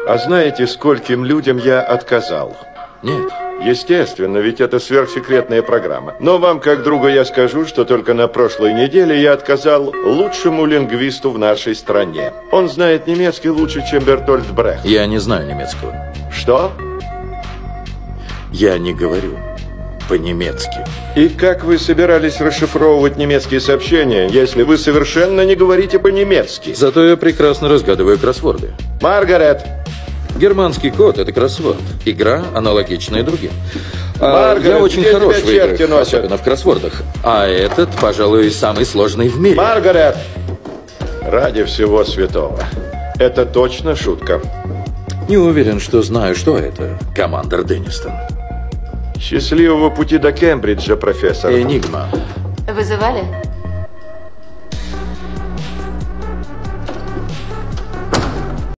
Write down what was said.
А знаете, скольким людям я отказал? Нет. Естественно, ведь это сверхсекретная программа. Но вам, как другу, я скажу, что только на прошлой неделе я отказал лучшему лингвисту в нашей стране. Он знает немецкий лучше, чем Бертольд Брехт. Я не знаю немецкого. Что? Я не говорю по-немецки. И как вы собирались расшифровывать немецкие сообщения, если вы совершенно не говорите по-немецки? Зато я прекрасно разгадываю кроссворды. Маргарет! Германский код – это кроссворд. Игра аналогичная другим. Маргарет, я очень где хорош тебя в играх, черти носят? особенно в кроссвордах. А этот, пожалуй, самый сложный в мире. Маргарет! Ради всего святого. Это точно шутка? Не уверен, что знаю, что это, командор Деннистон. Счастливого пути до Кембриджа, профессор. Энигма. Вызывали?